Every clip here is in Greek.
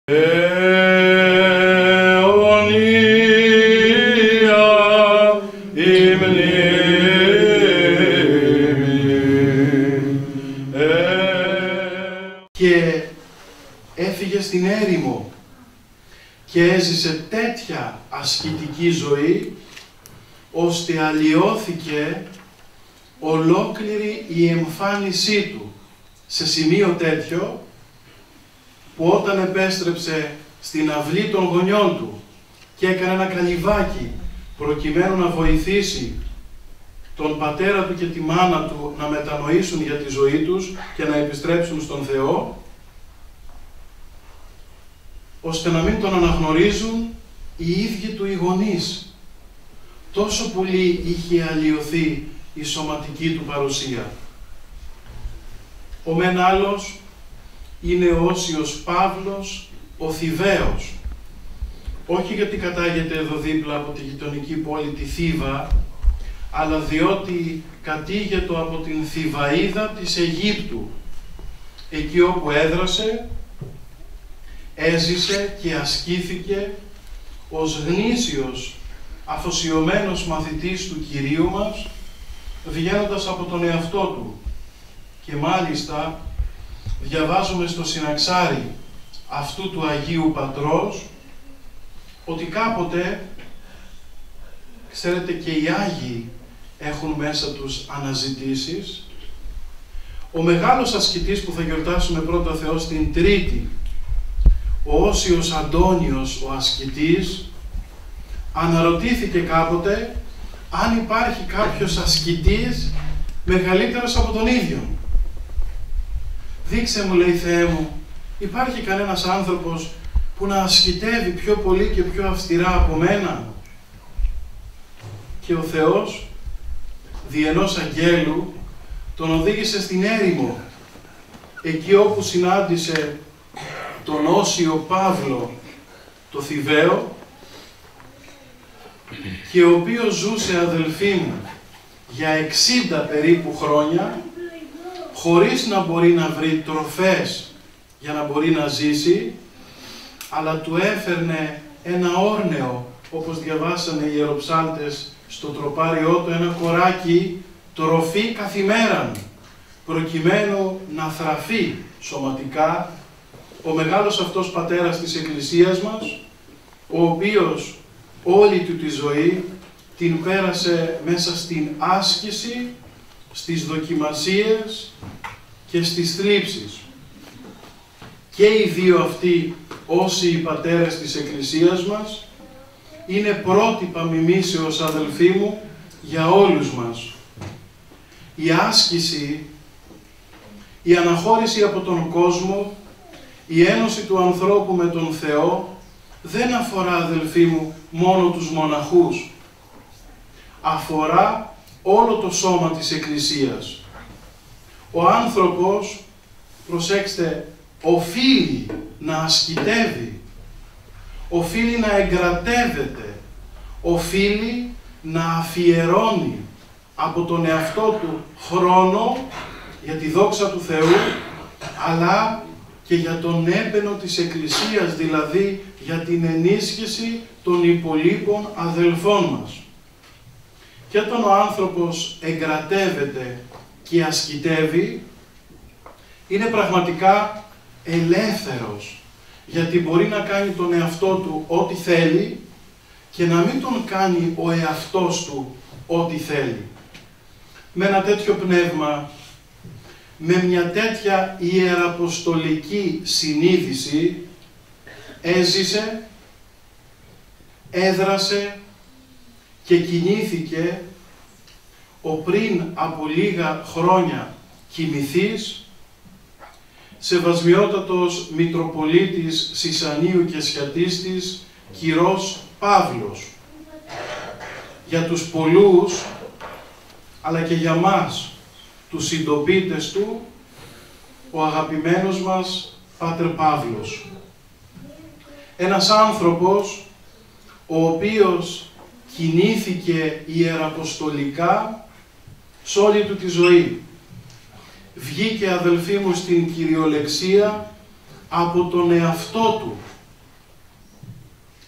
Και έφυγε στην έρημο και έζησε τέτοια ασκητική ζωή, ώστε αλλοιώθηκε ολόκληρη η εμφάνισή του σε σημείο τέτοιο, που όταν επέστρεψε στην αυλή των γονιών του και έκανε ένα καλυβάκι προκειμένου να βοηθήσει τον πατέρα του και τη μάνα του να μετανοήσουν για τη ζωή τους και να επιστρέψουν στον Θεό, ώστε να μην τον αναγνωρίζουν οι ίδιοι του οι γονείς. Τόσο πολύ είχε αλλοιωθεί η σωματική του παρουσία. Ο μεν άλλος είναι ο Όσιος Παύλος, ο Θηβαίος. Όχι γιατί κατάγεται εδώ δίπλα από τη γειτονική πόλη τη Θήβα, αλλά διότι κατήγετο από την Θηβαΐδα της Αιγύπτου, εκεί όπου έδρασε, έζησε και ασκήθηκε ως γνήσιος αφοσιωμένος μαθητής του Κυρίου μας, βγαίνοντας από τον εαυτό του. Και μάλιστα διαβάζουμε στο συναξάρι αυτού του Αγίου Πατρός ότι κάποτε, ξέρετε, και οι Άγιοι έχουν μέσα τους αναζητήσεις. Ο μεγάλος ασκητής που θα γιορτάσουμε πρώτα Θεό στην Τρίτη, ο Όσιος Αντώνιος ο ασκητής, αναρωτήθηκε κάποτε αν υπάρχει κάποιος ασκητής μεγαλύτερος από τον ίδιο. Δείξε μου, λέει, Θεέ μου, υπάρχει κανένας άνθρωπος που να ασκητεύει πιο πολύ και πιο αυστηρά από μένα? Και ο Θεός, δι' ενός αγγέλου, τον οδήγησε στην έρημο, εκεί όπου συνάντησε τον Όσιο Παύλο, το Θηβαίο, και ο οποίος ζούσε, αδελφοί μου, για 60 περίπου χρόνια, χωρίς να μπορεί να βρει τροφές για να μπορεί να ζήσει, αλλά του έφερνε ένα όρνεο, όπως διαβάσανε οι ιεροψάλτες στο τροπάριό του, ένα κοράκι τροφή καθημέραν, προκειμένου να θραφεί σωματικά ο μεγάλος αυτός πατέρας της Εκκλησίας μας, ο οποίος όλη του τη ζωή την πέρασε μέσα στην άσκηση, στις δοκιμασίες και στις θλίψεις. Και οι δύο αυτοί, όσοι οι πατέρες της Εκκλησίας μας, είναι πρότυπα μιμήσεως, αδελφοί μου, για όλους μας. Η άσκηση, η αναχώρηση από τον κόσμο, η ένωση του ανθρώπου με τον Θεό, δεν αφορά, αδελφοί μου, μόνο τους μοναχούς. Αφορά όλο το σώμα της Εκκλησίας. Ο άνθρωπος, προσέξτε, οφείλει να ασκητεύει, οφείλει να εγκρατεύεται, οφείλει να αφιερώνει από τον εαυτό του χρόνο για τη δόξα του Θεού, αλλά και για τον έμπαινο της Εκκλησίας, δηλαδή για την ενίσχυση των υπολείπων αδελφών μας. Και όταν ο άνθρωπος εγκρατεύεται και ασκητεύει, είναι πραγματικά ελεύθερος, γιατί μπορεί να κάνει τον εαυτό του ό,τι θέλει και να μην τον κάνει ο εαυτός του ό,τι θέλει. Με ένα τέτοιο πνεύμα, με μια τέτοια ιεραποστολική συνείδηση, έζησε, έδρασε και κινήθηκε ο πριν από λίγα χρόνια κοιμηθής, σεβασμιότατος Μητροπολίτης Σισανίου και Σιατίστης Κυρός Παύλος. Για τους πολλούς, αλλά και για μας, τους συντοπίτες του, ο αγαπημένος μας Πάτερ Παύλος. Ένας άνθρωπος ο οποίος κινήθηκε ιεραποστολικά σε όλη του τη ζωή. Βγήκε, αδελφοί μου, στην κυριολεξία από τον εαυτό του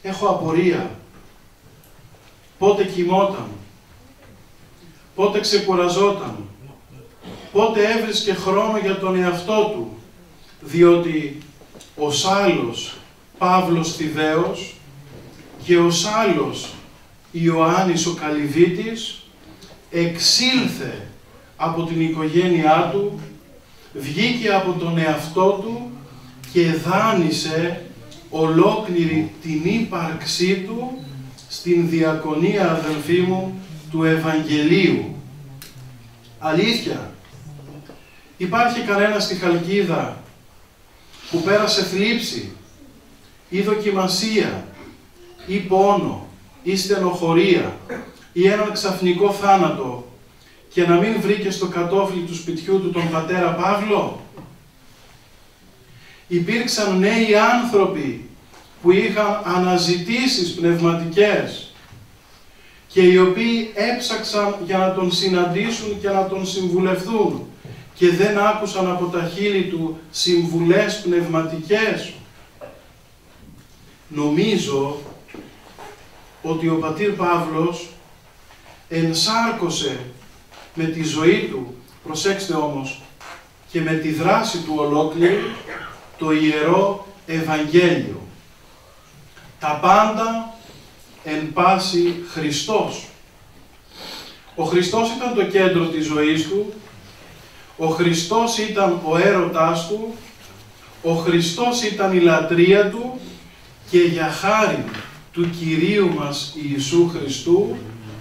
έχω απορία. Πότε κοιμόταν, πότε ξεκουραζόταν, πότε έβρισκε χρόνο για τον εαυτό του, διότι ως άλλος Παύλος Θηβαίος και ως άλλος Ιωάννης ο Καλυβίτης εξήλθε από την οικογένειά του, βγήκε από τον εαυτό του και δάνεισε ολόκληρη την ύπαρξή του στην διακονία, αδελφοί μου, του Ευαγγελίου. Αλήθεια, υπάρχει κανένας στη Χαλκίδα που πέρασε θλίψη ή δοκιμασία ή πόνο ή στενοχωρία ή έναν ξαφνικό θάνατο και να μην βρήκε στο κατόφλι του σπιτιού του τον πατέρα Παύλο? Υπήρξαν νέοι άνθρωποι που είχαν αναζητήσεις πνευματικές και οι οποίοι έψαξαν για να τον συναντήσουν και να τον συμβουλευτούν και δεν άκουσαν από τα χείλη του συμβουλές πνευματικές. Νομίζω ότι ο πατήρ Παύλος ενσάρκωσε με τη ζωή του, προσέξτε όμως, και με τη δράση του ολόκληρη, το Ιερό Ευαγγέλιο. Τα πάντα εν πάση Χριστός. Ο Χριστός ήταν το κέντρο της ζωής του, ο Χριστός ήταν ο έρωτάς του, ο Χριστός ήταν η λατρεία του και για χάρη του Κυρίου μας Ιησού Χριστού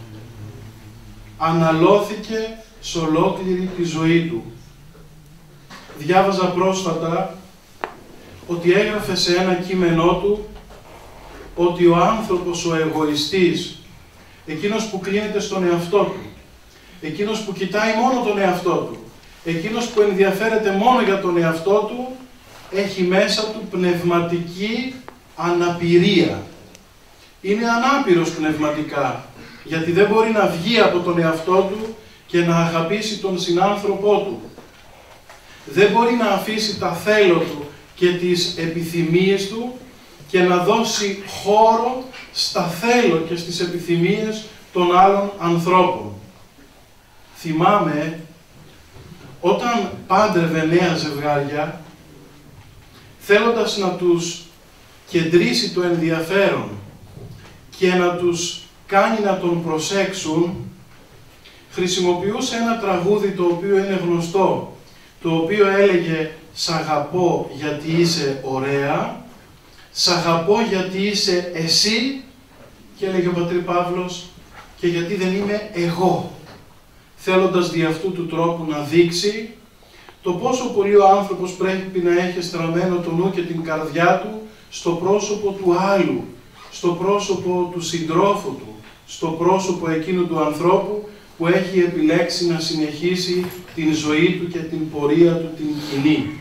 αναλώθηκε σε ολόκληρη τη ζωή του. Διάβαζα πρόσφατα ότι έγραφε σε ένα κείμενό του ότι ο άνθρωπος, ο εγωιστής, εκείνος που κλείνεται στον εαυτό του, εκείνος που κοιτάει μόνο τον εαυτό του, εκείνος που ενδιαφέρεται μόνο για τον εαυτό του, έχει μέσα του πνευματική αναπηρία. Είναι ανάπηρος πνευματικά, γιατί δεν μπορεί να βγει από τον εαυτό του και να αγαπήσει τον συνάνθρωπό του. Δεν μπορεί να αφήσει τα θέλω του και τις επιθυμίες του και να δώσει χώρο στα θέλω και στις επιθυμίες των άλλων ανθρώπων. Θυμάμαι, όταν πάντρευε νέα ζευγάρια, θέλοντας να τους κεντρήσει το ενδιαφέρον και να τους κάνει να τον προσέξουν, χρησιμοποιούσε ένα τραγούδι το οποίο είναι γνωστό, το οποίο έλεγε «Σ' αγαπώ γιατί είσαι ωραία, σ' αγαπώ γιατί είσαι εσύ» και έλεγε ο πατήρ Παύλος «και γιατί δεν είμαι εγώ», θέλοντας δι' αυτού του τρόπου να δείξει το πόσο πολύ ο άνθρωπος πρέπει να έχει στραμμένο το νου και την καρδιά του στο πρόσωπο του άλλου, στο πρόσωπο του συντρόφου του, στο πρόσωπο εκείνου του ανθρώπου που έχει επιλέξει να συνεχίσει την ζωή του και την πορεία του την κοινή.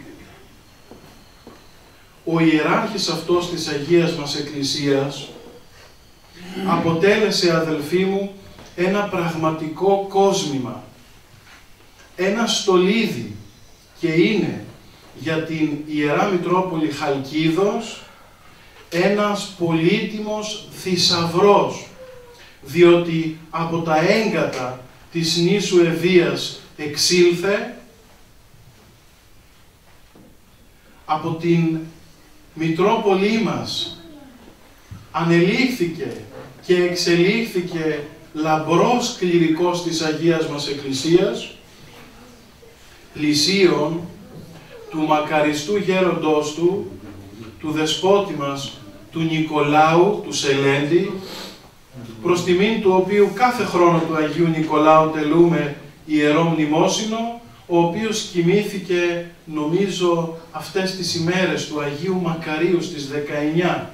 Ο ιεράρχης αυτός της Αγίας μας Εκκλησίας αποτέλεσε, αδελφοί μου, ένα πραγματικό κόσμημα, ένα στολίδι και είναι για την Ιερά Μητρόπολη Χαλκίδος ένας πολύτιμος θησαυρός, διότι από τα έγκατα της νήσου Ευβοίας εξήλθε, από την Μητρόπολη μας ανελήφθηκε και εξελίχθηκε λαμπρός κληρικός της Αγίας μας Εκκλησίας, πλησίον του μακαριστού γέροντός του, του δεσπότη μας, του Νικολάου, του Σελέντη, προς τιμήν του οποίου κάθε χρόνο του Αγίου Νικολάου τελούμε ιερό μνημόσυνο, ο οποίος κοιμήθηκε, νομίζω, αυτές τις ημέρες του Αγίου Μακαρίου στις 19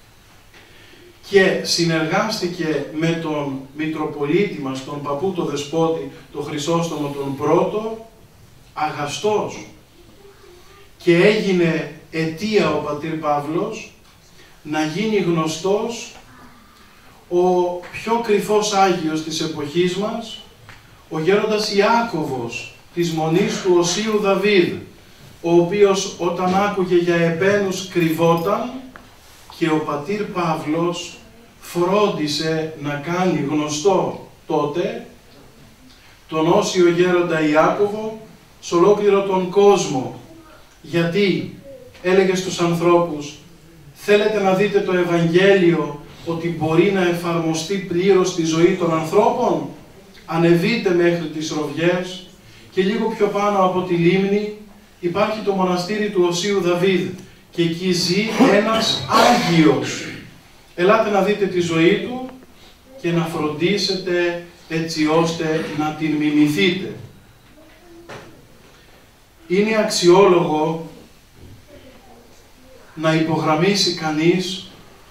και συνεργάστηκε με τον Μητροπολίτη μας, τον παππού το δεσπότη, τον Χρυσόστομο τον πρώτο, αγαστός, και έγινε αιτία ο πατήρ Παύλος να γίνει γνωστός ο πιο κρυφός Άγιος της εποχής μας, ο γέροντας Ιάκωβος της Μονής του Οσίου Δαβίδ, ο οποίος όταν άκουγε για επένους κρυβόταν και ο πατήρ Παύλος φρόντισε να κάνει γνωστό τότε τον όσιο γέροντα Ιάκωβο σε ολόκληρο τον κόσμο. Γιατί έλεγε στους ανθρώπους, θέλετε να δείτε το Ευαγγέλιο ότι μπορεί να εφαρμοστεί πλήρως στη ζωή των ανθρώπων? Ανεβείτε μέχρι τις Ροβιές και λίγο πιο πάνω από τη λίμνη υπάρχει το μοναστήρι του Οσίου Δαβίδ και εκεί ζει ένας Άγιος. Ελάτε να δείτε τη ζωή του και να φροντίσετε έτσι ώστε να την μιμηθείτε. Είναι αξιόλογο να υπογραμμίσει κανείς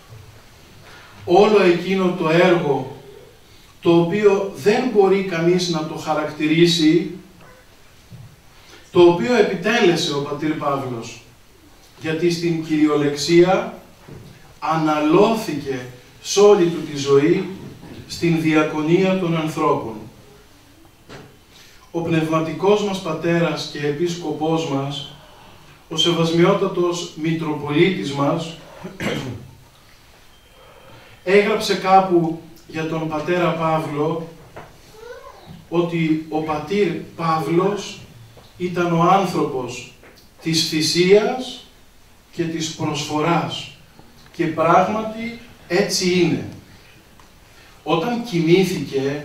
όλο εκείνο το έργο το οποίο δεν μπορεί κανείς να το χαρακτηρίσει, το οποίο επιτέλεσε ο πατήρ Παύλος, γιατί στην κυριολεξία αναλώθηκε σε όλη του τη ζωή στην διακονία των ανθρώπων. Ο πνευματικός μας πατέρας και επίσκοπός μας, ο σεβασμιότατος Μητροπολίτης μας, έγραψε κάπου για τον πατέρα Παύλο ότι ο πατήρ Παύλος ήταν ο άνθρωπος της θυσίας και της προσφοράς. Και πράγματι έτσι είναι. Όταν κοιμήθηκε,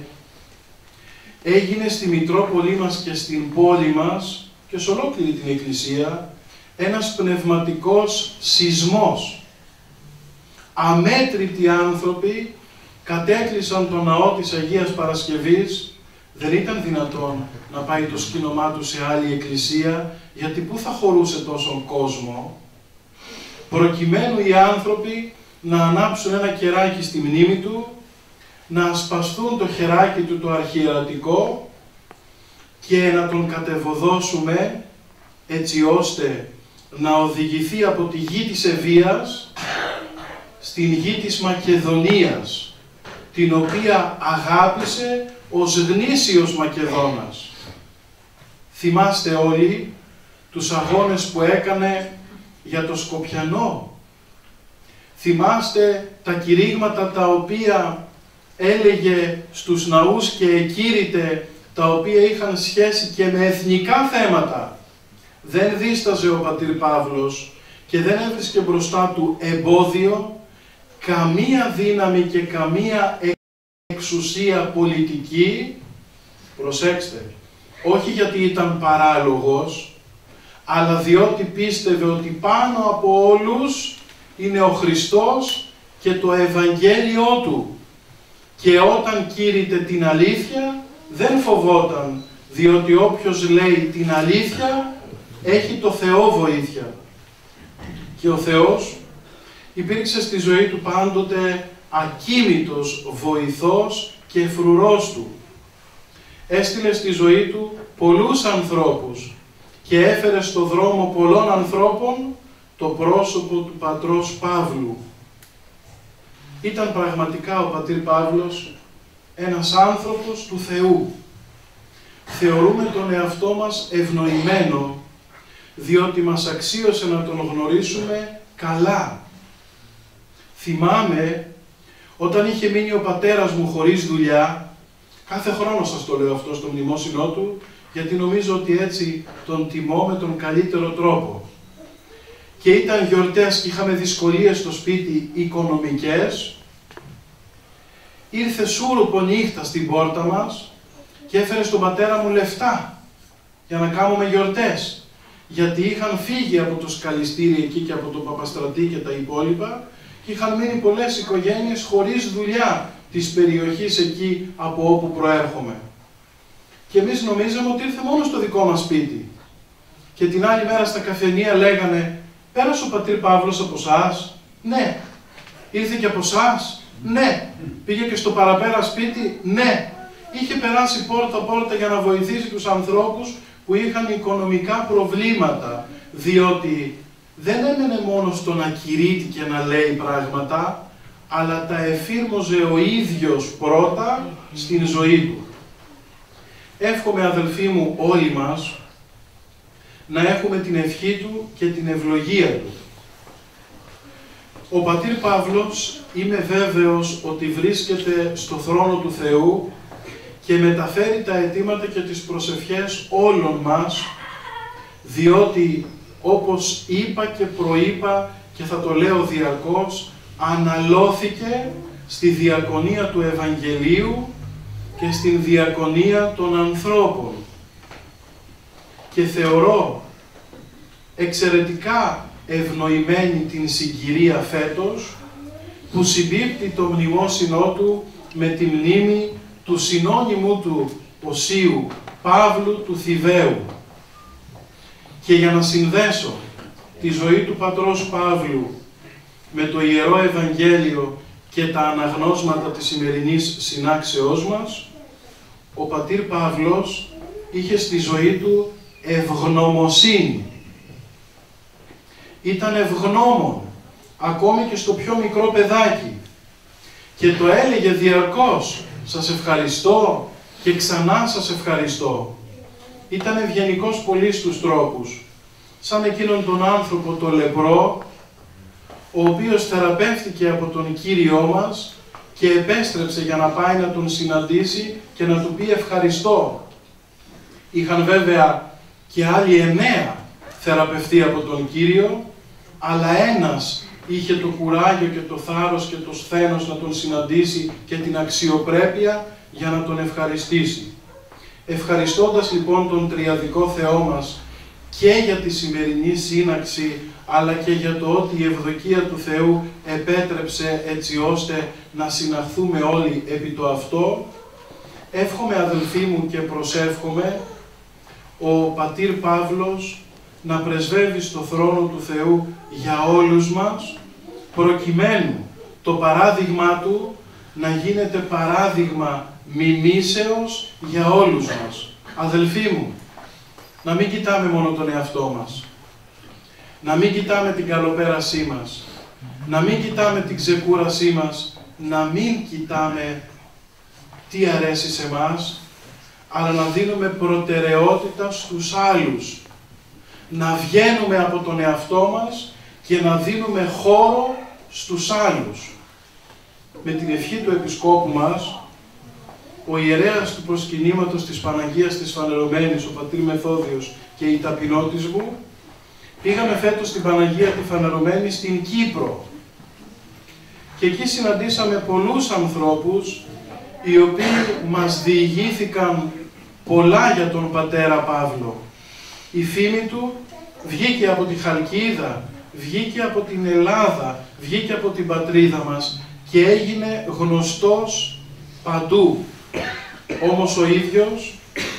έγινε στη Μητρόπολη μας και στην πόλη μας και σε ολόκληρη την Εκκλησία ένας πνευματικός σεισμός. Αμέτρητοι άνθρωποι κατέκλυσαν τον ναό της Αγίας Παρασκευής. Δεν ήταν δυνατόν να πάει το σκήνομά του σε άλλη εκκλησία, γιατί πού θα χωρούσε τόσον κόσμο, προκειμένου οι άνθρωποι να ανάψουν ένα κεράκι στη μνήμη του, να ασπαστούν το χεράκι του το αρχιερατικό και να τον κατεβοδώσουμε έτσι ώστε να οδηγηθεί από τη γη της Ευβοίας στην γη της Μακεδονίας, την οποία αγάπησε ως γνήσιος Μακεδόνας. Θυμάστε όλοι τους αγώνες που έκανε για το Σκοπιανό. Θυμάστε τα κηρύγματα τα οποία έλεγε στους ναούς και εκήρυτε, τα οποία είχαν σχέση και με εθνικά θέματα. Δεν δίσταζε ο πατήρ Παύλος και δεν έβρισκε μπροστά του εμπόδιο καμία δύναμη και καμία εξουσία πολιτική, προσέξτε, όχι γιατί ήταν παράλογος, αλλά διότι πίστευε ότι πάνω από όλους είναι ο Χριστός και το Ευαγγέλιό Του. Και όταν κήρυτε την αλήθεια, δεν φοβόταν, διότι όποιος λέει την αλήθεια, έχει το Θεό βοήθεια. Και ο Θεός υπήρξε στη ζωή του πάντοτε ακίμητος βοηθός και φρουρός του. Έστειλε στη ζωή του πολλούς ανθρώπους και έφερε στο δρόμο πολλών ανθρώπων το πρόσωπο του πατρός Παύλου. Ήταν πραγματικά ο πατήρ Παύλος ένας άνθρωπος του Θεού. Θεωρούμε τον εαυτό μας ευνοημένο, διότι μας αξίωσε να τον γνωρίσουμε καλά. Θυμάμαι, όταν είχε μείνει ο πατέρας μου χωρίς δουλειά, κάθε χρόνο σας το λέω αυτό στο μνημόσυνό του, γιατί νομίζω ότι έτσι τον τιμώ με τον καλύτερο τρόπο. Και ήταν γιορτές και είχαμε δυσκολίες στο σπίτι οικονομικές. Ήρθε σούρουπο νύχτα στην πόρτα μας και έφερε στον πατέρα μου λεφτά για να κάνουμε γιορτές. Γιατί είχαν φύγει από το σκαλιστήρι εκεί και από τον Παπαστρατή και τα υπόλοιπα και είχαν μείνει πολλές οικογένειες χωρίς δουλειά της περιοχής εκεί από όπου προέρχομαι. Και εμείς νομίζαμε ότι ήρθε μόνο στο δικό μας σπίτι. Και την άλλη μέρα στα καφενεία λέγανε, πέρασε ο πατήρ Παύλος από εσάς? Ναι. Ήρθε και από εσάς? Ναι. Πήγε και στο παραπέρα σπίτι? Ναι. Είχε περάσει πόρτα-πόρτα για να βοηθήσει τους ανθρώπους που είχαν οικονομικά προβλήματα, διότι δεν έμενε μόνο στο να κηρύττει και να λέει πράγματα, αλλά τα εφήρμοζε ο ίδιος πρώτα στην ζωή του. Εύχομαι, αδελφοί μου, όλοι μας να έχουμε την ευχή του και την ευλογία του. Ο πατήρ Παύλος είμαι βέβαιος ότι βρίσκεται στο θρόνο του Θεού και μεταφέρει τα αιτήματα και τις προσευχές όλων μας, διότι όπως είπα και προείπα και θα το λέω διαρκώς, αναλώθηκε στη διακονία του Ευαγγελίου και στην διακονία των ανθρώπων. Και θεωρώ εξαιρετικά ευνοημένη την συγκυρία φέτος, που συμπίπτει το μνημόσυνό του με τη μνήμη του συνώνυμου του Οσίου Παύλου του Θηβαίου. Και για να συνδέσω τη ζωή του πατρός Παύλου με το Ιερό Ευαγγέλιο και τα αναγνώσματα της σημερινής συνάξεώς μας, ο πατήρ Παύλος είχε στη ζωή του ευγνωμοσύνη. Ήταν ευγνώμων, ακόμη και στο πιο μικρό παιδάκι. Και το έλεγε διαρκώς, σας ευχαριστώ και ξανά σας ευχαριστώ. Ήταν ευγενικός πολύ στους τρόπους, σαν εκείνον τον άνθρωπο το λεπρό, ο οποίος θεραπεύτηκε από τον Κύριό μας και επέστρεψε για να πάει να τον συναντήσει και να του πει ευχαριστώ. Είχαν βέβαια και άλλοι 9 θεραπευτεί από τον Κύριο, αλλά ένας είχε το κουράγιο και το θάρρος και το σθένος να τον συναντήσει και την αξιοπρέπεια για να τον ευχαριστήσει. Ευχαριστώντας λοιπόν τον Τριαδικό Θεό μας και για τη σημερινή σύναξη, αλλά και για το ότι η ευδοκία του Θεού επέτρεψε έτσι ώστε να συναχθούμε όλοι επί το αυτό, εύχομαι αδελφοί μου και προσεύχομαι ο πατήρ Παύλος να πρεσβεύει στο θρόνο του Θεού για όλους μας, προκειμένου το παράδειγμά του να γίνεται παράδειγμα μιμήσεως για όλους μας. Αδελφοί μου, να μην κοιτάμε μόνο τον εαυτό μας, να μην κοιτάμε την καλοπέρασή μας, να μην κοιτάμε την ξεκούρασή μας, να μην κοιτάμε τι αρέσει σε μας, αλλά να δίνουμε προτεραιότητα στους άλλους. Να βγαίνουμε από τον εαυτό μας και να δίνουμε χώρο στους άλλους. Με την ευχή του Επισκόπου μας, ο ιερέας του προσκυνήματος της Παναγίας της Φανερωμένης, ο πατήρ Μεθόδιος και η ταπεινότης μου, πήγαμε φέτος στην Παναγία τη Φανερωμένη στην Κύπρο. Και εκεί συναντήσαμε πολλούς ανθρώπους, οι οποίοι μας διηγήθηκαν πολλά για τον πατέρα Παύλο. Η φήμη του βγήκε από τη Χαλκίδα, βγήκε από την Ελλάδα, βγήκε από την πατρίδα μας και έγινε γνωστός παντού. Όμως ο ίδιος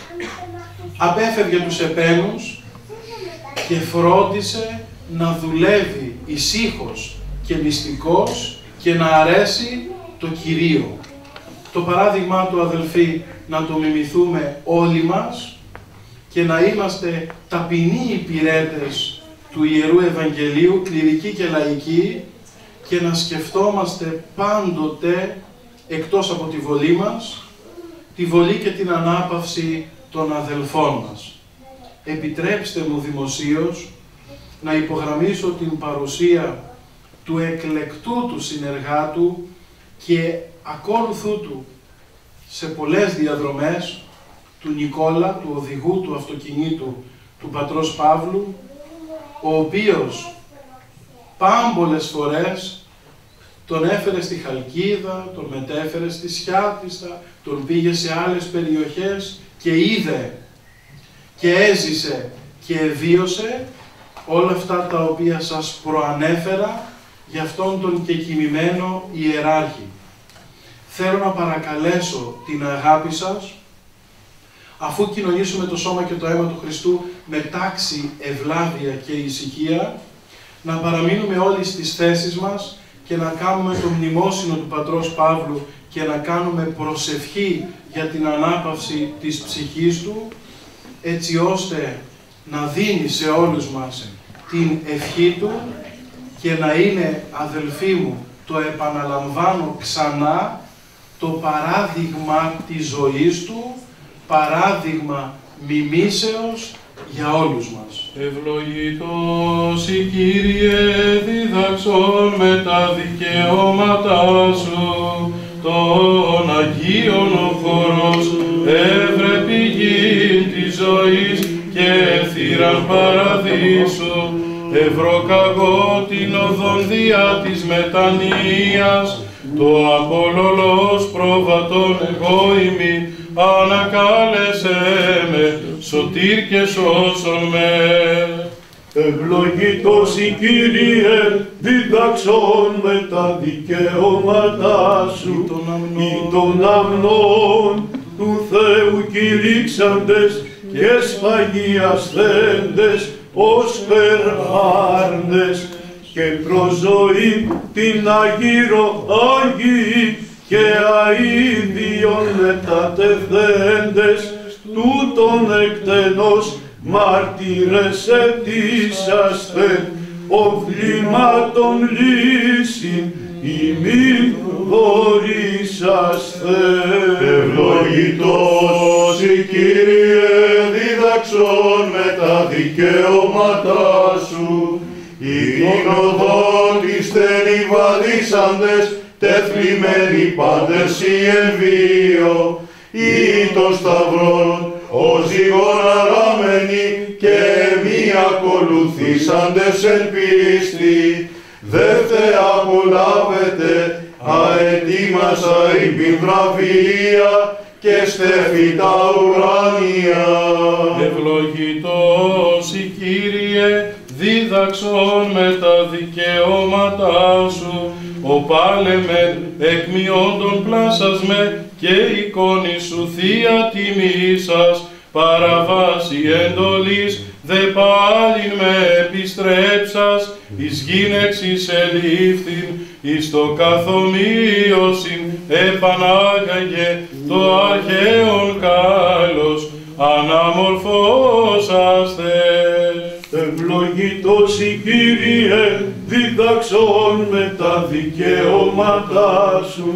απέφευγε τους επένους και φρόντισε να δουλεύει ησύχος και μυστικός και να αρέσει το Κυρίο. Το παράδειγμά του, αδελφοί, να το μιμηθούμε όλοι μας και να είμαστε ταπεινοί υπηρέτες του Ιερού Ευαγγελίου, κληρικοί και λαϊκοί, και να σκεφτόμαστε πάντοτε, εκτός από τη βολή μας, τη βολή και την ανάπαυση των αδελφών μας. Επιτρέψτε μου δημοσίως να υπογραμμίσω την παρουσία του εκλεκτού του συνεργάτου και ακόλουθού του σε πολλές διαδρομές, του Νικόλα, του οδηγού του αυτοκινήτου του πατρός Παύλου, ο οποίος πάμπολες φορές τον έφερε στη Χαλκίδα, τον μετέφερε στη Σιάτιστα, τον πήγε σε άλλες περιοχές και είδε και έζησε και βίωσε όλα αυτά τα οποία σας προανέφερα για αυτόν τον κεκοιμημένο ιεράρχη. Θέλω να παρακαλέσω την αγάπη σας, αφού κοινωνήσουμε το σώμα και το αίμα του Χριστού με τάξη, ευλάβεια και ησυχία, να παραμείνουμε όλοι στις θέσεις μας και να κάνουμε το μνημόσυνο του πατρός Παύλου και να κάνουμε προσευχή για την ανάπαυση της ψυχής του, έτσι ώστε να δίνει σε όλους μας την ευχή του και να είναι, αδελφοί μου, το επαναλαμβάνω ξανά, το παράδειγμα της ζωής του, παράδειγμα μιμήσεως για όλους μας. Ευλογητός η Κύριε διδαξών με τα δικαιώματά σου, των Αγίων ο χώρος έβρε πηγή της ζωής και θύραν παραδείσου, ευρωκαγώ την οδόν διά της μετανοίας, το απολολός πρόβατον εγώ ημί, ανακάλεσέ με, σωτήρ και σώσον με. Ευλογητός η Κύριε, διδαξών με τα δικαιώματά σου, ή των αμνών του Θεού κηρύξαντες και σφαγιασθέντες ως περάρνες, και προς ζωή την Αγίρο Αγίη και αΐδιον μετατεθέντες, τούτον εκτενώς μάρτυρες ετήσαστε, οφλήματον λύσιν ημίν δωρήσαστε. Ευλογητός η Κύριε δίδαξον με τα δικαιώματά σου, την οδόν της στενή βαδίσαντες, τεθλιμμένοι πάντες οι εμβίο, ή των σταυρών, ως ζυγόν αράμενοι και μη ακολουθήσαντες εν πίστη, δε θε απολάβετε αετήμασα υπήν βραβεία και στέφη τα ουράνια. Ευλογητός η Κύριε δίδαξον με τα δικαιώματά σου, ο πάλεμεν εκμειόντων πλάσας με και εικόνη σου θεία τιμήσας, παραβάση εντολής δε πάλιν με επιστρέψας, εις γύνεξης ελήφθην, εις το καθομοίωσιν επανάγαγε το αρχαίον κάλος, αναμορφώσαστε. Ευλογητός η Κύριε, διδαξών με τα δικαιώματά σου,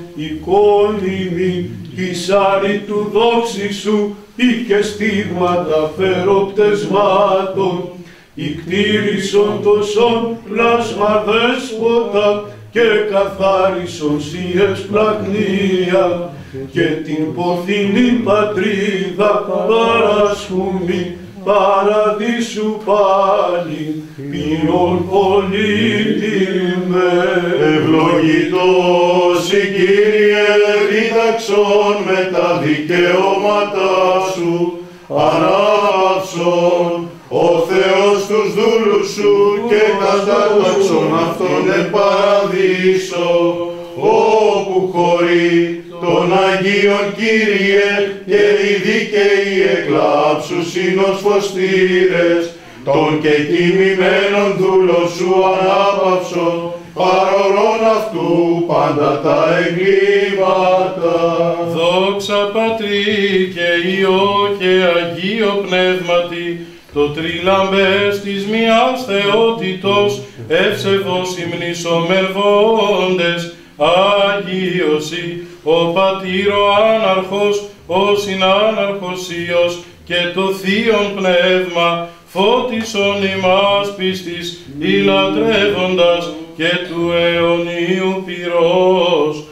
εικόνιμη της άρη του δόξη σου, ή και στίγματα φεροπτεσμάτων, κτήρισον τοσόν πλάσμα δέσποτα και καθάρισον σοι ευσπλαγνία, και την ποθηνή πατρίδα παρασχούμη παραδείσου πάλι, ποιον πολύτιμε. Ευλογητός η Κύριε δίδαξον με τα δικαιώματά σου, ανάπαυσον ο Θεός τους δούλους σου και κατάταξον αυτόν εν παραδείσο, όπου χωρεί των Αγίων Κύριε και οι δίκαιοι εκλάψουσιν ως φωστήρες, των και τιμημένων δούλων σου ανάπαυσον, παρορών αυτού πάντα τα εγκλήματα. Δόξα Πατρί και Υιό και Αγίο Πνεύματι, το τριλαμπές της μιας θεότητος, ευσεβώς υμνησομερβόντες, Αγίωση, ο Πατήρο Άναρχος, ο Συνάναρχος και το Θείον Πνεύμα, φώτισον ημάς πίστης, ηλατρεύοντας και του αιωνίου πυρός,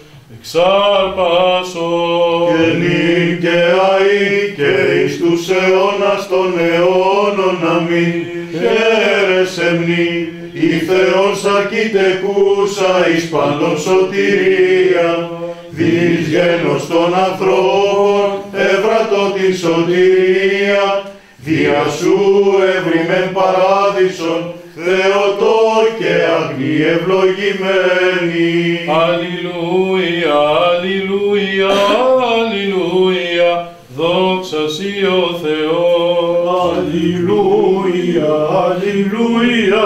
εξάρπασον. Και νυν και αεί και εις τους αιώνας των αιώνων αμήν, χαίρες εμνή, η Θεός αρκιτεκούσα εις πάντων σωτηρία, δις γένος των ανθρώπων έβρατο την σωτηρία, δια σου ευρυμέν παράδεισον, Θεοτό και αγνή ευλογημένη. Αλληλούια, αλληλούια, αλληλούια, δόξα σοι ο Θεός. Αλληλούια, αλληλούια,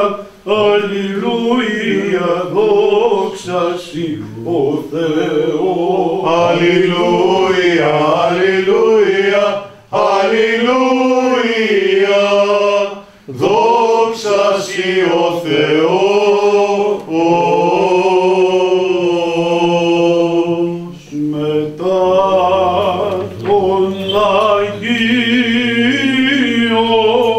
αλληλούια, δόξα σοι ο Θεός. Αλληλούια, αλληλούια, αλληλούια, δόξα σοι ο Θεός. Μετά των Αγίων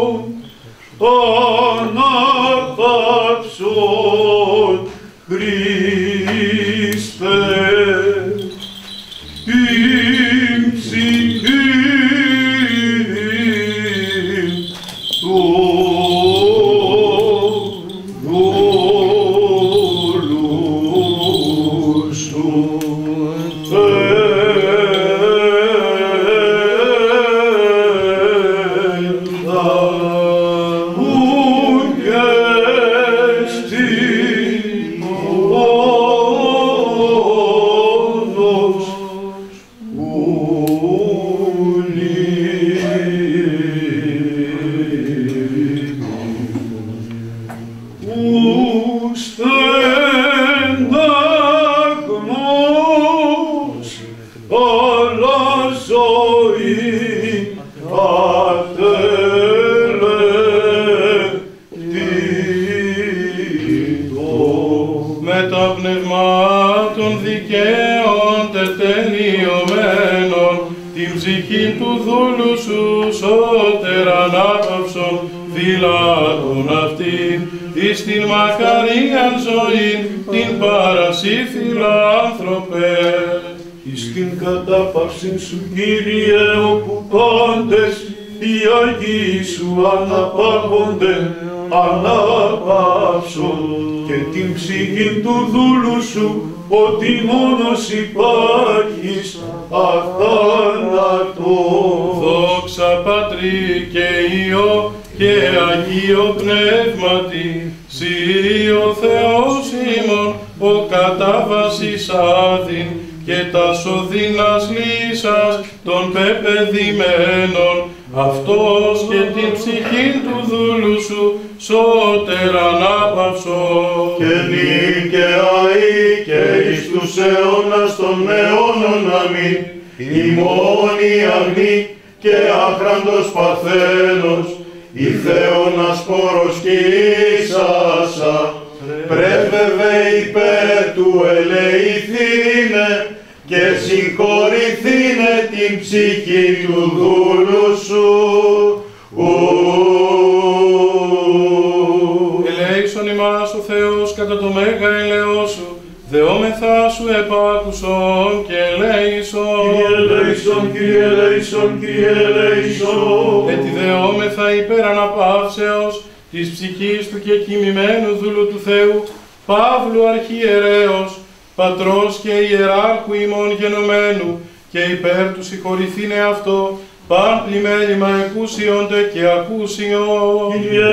Σου, Κύριε, όπου πάντες οι Αγίοι σου αναπαύονται, αναπαύσω και την ψυχή του δούλου σου, ότι μόνος υπάρχεις αθάνατο. Δόξα Πατρί και Υιό και Αγίο Πνεύματι, Συ ο Θεός ημών, ο κατάβασης άδειν, και τας οδύνας λύσας των πεπαιδημένων, αυτός και την ψυχή του δούλου σου σώτερ ανάπαυσο. Και νικαιαί και εις τους αιώνας των αιώνων αμήν, ημών η αγνή και άχραντος παθαίνος, η Θεόνας πόρος κι ίσασα, πρέπευε υπέρ του ελεηθήνε, και συγχωρηθήνε την ψυχή του δούλου σου. Ελέησον ημάς ο Θεός κατά το μέγα ελαιό σου, δεόμεθά σου επάκουσον και ελέησον. Κύριε ελέησον, Κύριε ελέησον, Κύριε ελέησον. Ετι δεόμεθα υπέρ αναπαύσεως της ψυχής του και κοιμημένου δούλου του Θεού, Παύλου αρχιερέως, πατρός και ιεράρχου ημών γενομένου, και υπέρ του συγχωρηθήνε αυτό, παν πλημέλημα εκούσιοντε και ακούσιον. Κύριε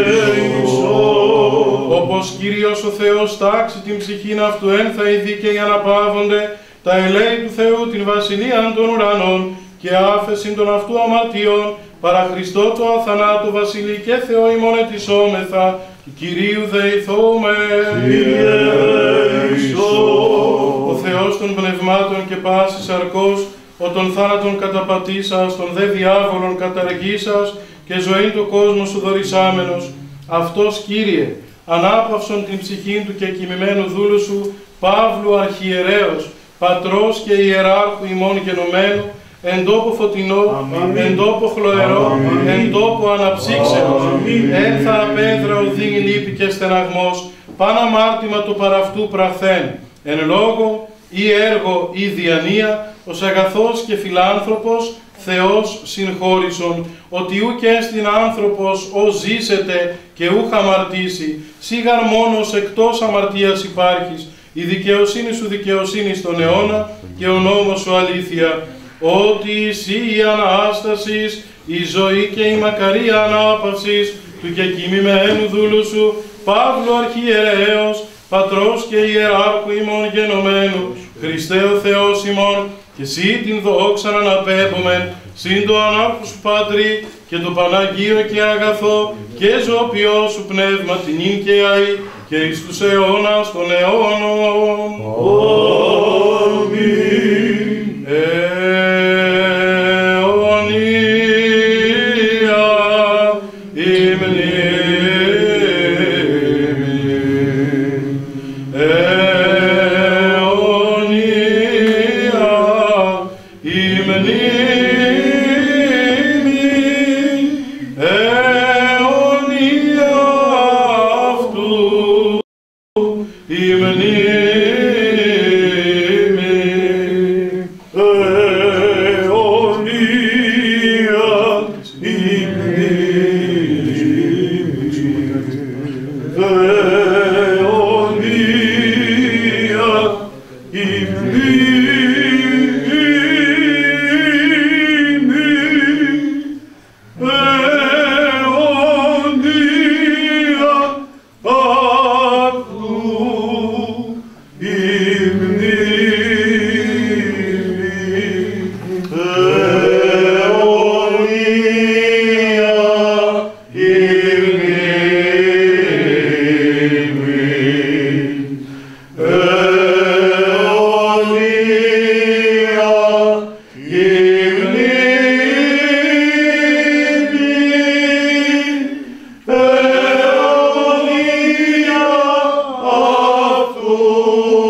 ελέησον. Όπως Κύριος ο Θεός τάξει την ψυχήν αυτού ένθα οι δίκαιοι αναπαύονται, τα ελέη του Θεού την βασιλείαν των ουρανών, και άφεσιν των αυτού αμαρτιών, παρά Χριστό το αθανάτου βασιλεί και Θεό ημών ετισόμεθα, του Κυρίου δεηθώμε. Κύριε ελέησον. Ο Θεός των πνευμάτων και πάσης αρκός, ο των θάνατων καταπατήσας, των δε διάβολων καταργήσας, και ζωή το κόσμο σου δωρησάμενος, αυτός Κύριε, ανάπαυσον την ψυχήν του και κοιμημένου δούλου σου, Παύλου αρχιερέως, πατρός και ιεράρχου ημών γενομένου, εν τόπο φωτεινό, εν τόπο χλωερό, εν τόπο αναψύξεως, ένθα απέδρα οδύνη λύπη και στεναγμός, παν αμάρτημα το παραυτού πραχθέν, εν λόγω ή έργο ή διανία, ως αγαθός και φιλάνθρωπος, Θεός συγχώρησον, ότι ούκ έστιν άνθρωπος ως ζήσετε και ούχ αμαρτήσει, σίγαρ μόνος εκτός αμαρτίας υπάρχεις, η δικαιοσύνη σου δικαιοσύνη στον αιώνα και ο νόμος σου αλήθεια, ότι εσύ η Ανάστασης, η ζωή και η μακαρία ανάπαυσης του και κοιμημένου δούλου σου, Παύλου αρχιερέως, πατρός και ιεράρχου ημών γενομένου, Χριστέ ο Θεός ημών, και εσύ την δόξαν αναπέμπομεν, συν το ανάπου σου Πατρί, και το Παναγίο και αγαθό, και ζωοποιό σου πνεύμα την ίν και αή, και εις τους αιώνας των αιώνων. Αμήν. Η μνήμη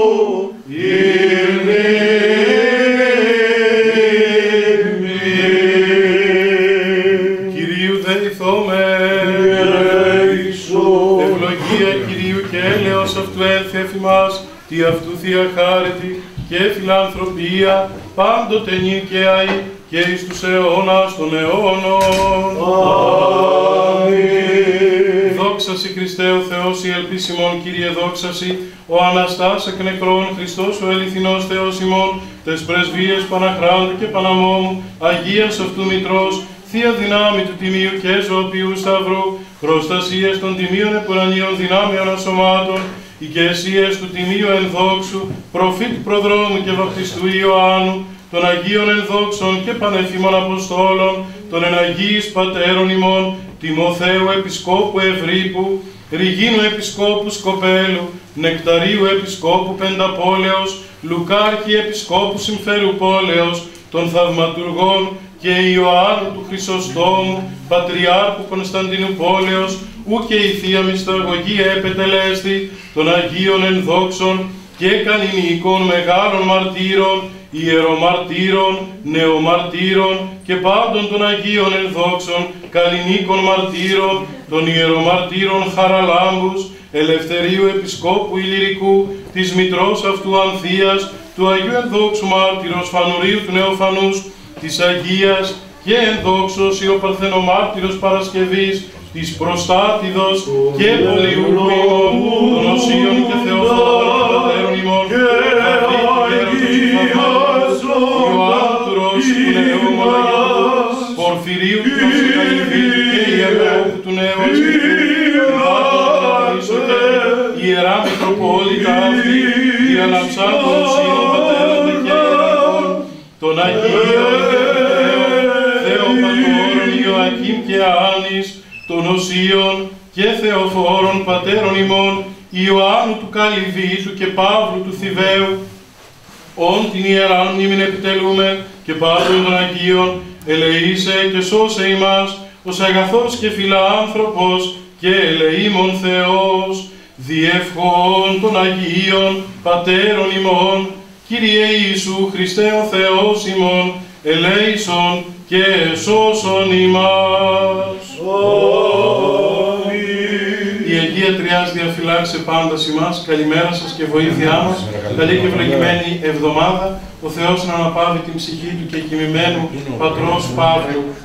Κυρίου δεηθώμε. Ευλογία Κυρίου και έλεος αυτού έλθει εφ' ημάς, τι αυτού θεία χάρητη και φιλανθρωπία, πάντοτε νίκαιαη και εις τους αιώνας των αιώνων. Δόξασι Χριστέ ο Θεός η ελπίς ημών, Κύριε δόξασι, ο Αναστάς εκ νεκρών, Χριστός ο αληθινός Θεός ημών, τες πρεσβείες Παναχράντου και Παναμόμου, Αγίας αυτού Μητρός, Θεία δυνάμει του Τιμίου και Ζωοποιού Σταυρού, προστασίες των Τιμίων επουρανίων δυνάμεων ασωμάτων, ηκεσίες του Τιμίου ενδόξου, προφήτου προδρόμου και βαπτιστού Ιωάννου, των Αγίων ενδόξων και πανεφήμων Αποστόλων, των εναγίης πατέρων ημών, Τιμοθέου Επισκόπου Ευρύπου, Ριγίνου Επισκόπου Σκοπέλου, Νεκταρίου Επισκόπου Πενταπόλεως, Λουκάρχη Επισκόπου Συμφέρου Πόλεως, των Θαυματουργών και Ιωάννου του Χρυσοστόμου, Πατριάρχου Κωνσταντίνου Πόλεως, ου και η Θεία Μυσταγωγία επετελέστη, των Αγίων ενδόξων και κανηνικών μεγάλων μαρτύρων, ιερομαρτύρων, νεομαρτύρων και πάντων των Αγίων ενδόξων, καλλινίκων μαρτύρων, των ιερομαρτύρων Χαραλάμπους, Ελευθερίου Επισκόπου Ηλυρικού, της Μητρός αυτού Ανθίας, του Αγίου Ενδόξου Μάρτυρος Φανουρίου του Νεοφανούς, της Αγίας και ενδόξος ο Παρθενομάρτυρος Παρασκευής, της Προστάτηδος και Πολιούπου ημών, των Οσίων και Θεοφόρων Πατέρων ημών, Ιωάννου του Νέου Μοναγιώτος, Πορφυρίου του Νοσικαλυβίου και Ιερόχου του Νέου Ιερά Μητροπόλητα αυτή, διαλαμψά των Οσίων Πατέρων και Ιεράρχων, των Αγίων Θεοπατώρων Ιωακήμ και Άνης, των Οσίων και Θεοφόρων Πατέρων ημών, Ιωάννου του Καλυβίτου και Παύλου του Θηβαίου, όν την ιεράν μνήμην επιτελούμε και πάντων των Αγίων, ελεήσε και σώσε ημάς, ως αγαθός και φιλάνθρωπος και ελεήμων Θεός, διευχών των Αγίων Πατέρων ημών, Κύριε Ιησού Χριστέ ο Θεός ημών, ελέησον και σώσον ημάς. Η Αγία Τριάς διαφυλάξε πάντας ημάς, καλημέρα σας και βοήθειά μας, καλή και ευλογημένη εβδομάδα, ο Θεός να αναπαύει την ψυχή του και κοιμημένου πατρός Παύλου,